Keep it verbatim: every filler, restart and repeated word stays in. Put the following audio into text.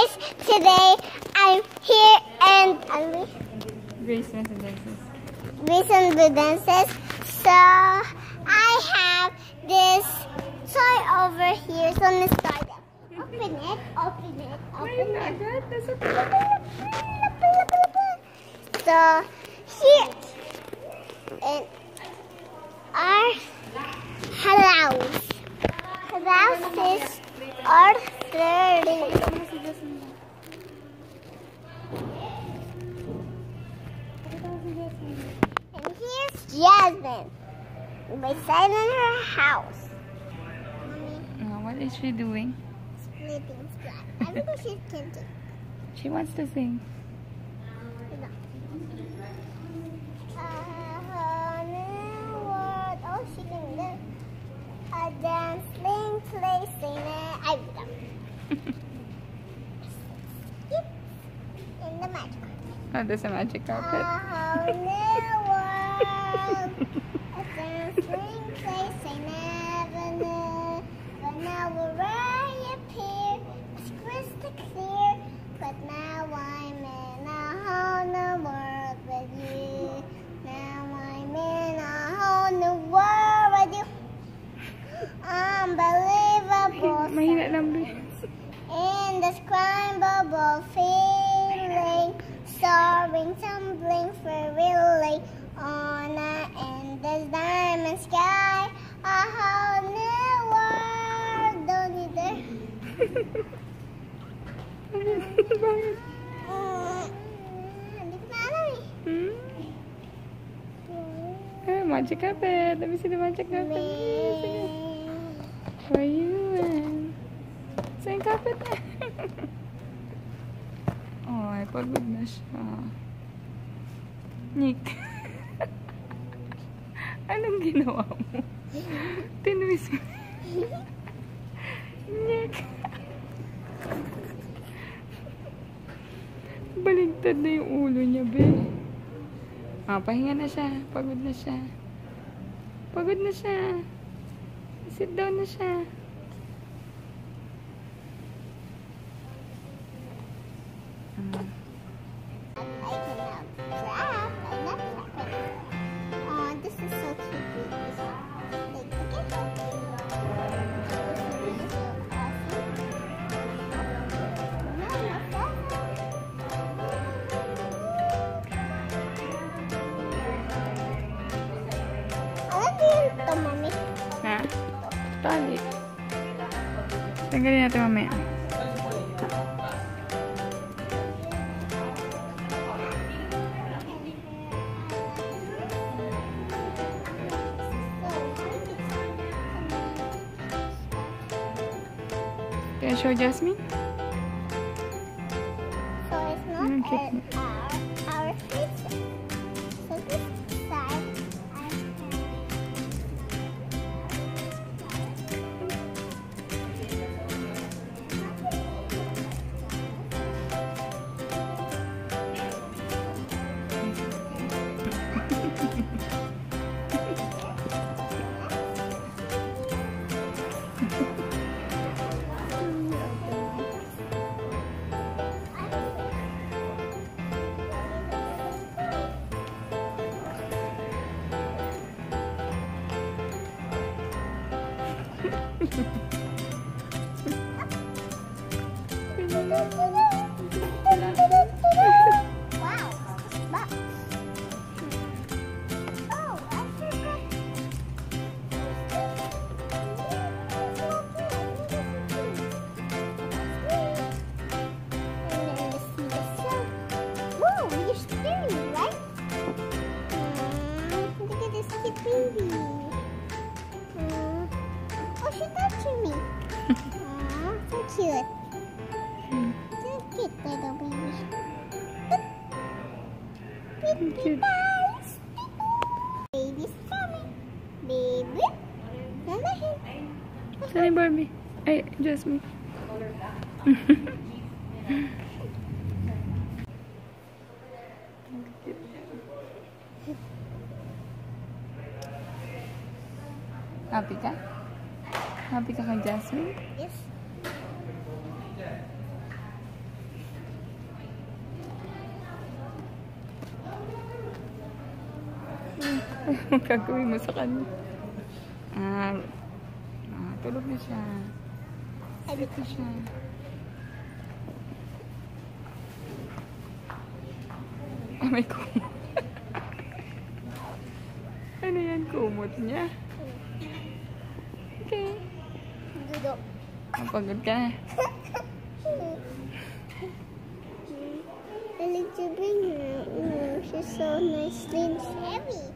guys, today I'm here and I'm Grace Residences. Grace Residences. So I have this toy over here. So let's start it. Open it, open it, open it. So here in our house. Houses are flirting. And here's Jasmine beside in her house. Mommy, Oh, what is she doing? splitting splat. I think she's kinting. She wants to sing. Oh, she can do a dancing place in it. I will. Skip in the magic carpet. Oh, there's a magic carpet. A whole new world. A dancing place I never knew. But now we're right up here. It's crystal clear. But now I'm in a whole new world with you. Now I'm in a whole new world with you. Unbelievable. Mahina lang, be. In this crime-bubble feeling, soaring, tumbling, thrilling, on an endless diamond sky, a whole new world. Don't you dare. Bakit? Mm, Hindi ko na alam eh. Hmm? Ah, magic carpet. Let me see the magic carpet. May... For you and... Saan yung carpet na? Oh, ay, pagod na siya. Nick. Anong ginawa mo? Tinwis mo. Nick. Baligtad na yung ulo niya, be. Ah, pahinga na siya. Pagod na siya. Pagod na siya. Sit down na siya. Hmm. I cannot clap. I'm not clapping. Oh, this is so cute. Like, look at that. This is so awesome. No, no, alam mo yun ito, mami? Ha? Tali. Tanggalin natin mamaya. Can I show Jasmine? So it's not Mm, cute. an, our, our faces. So this side, I wow, box. Oh, I forgot. And then this is the soap. Whoa, you're staring, right? Mm, look at this cute baby. Mm. Oh, she's touching me. Aw, so cute. So cute, little baby. Baby Cute. guys. Baby's coming. Baby. Nanahin. Saan yung Barbie? Ay, Jasmine. Happy ka? Happy ka kay Jasmine? Yes. Ang gagawin mo sa kanya. Ah, ah, tulog na siya. Tulog na siya. Ah, may kumot. Ano yan, kumot niya? Okay. Dudok. Napagod ka na. I like to bring her. Mm, she's so nicely heavy.